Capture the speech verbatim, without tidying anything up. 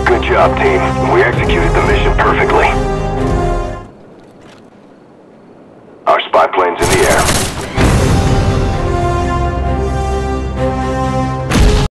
Good job, team. We executed the mission perfectly. Our spy plane's in the air.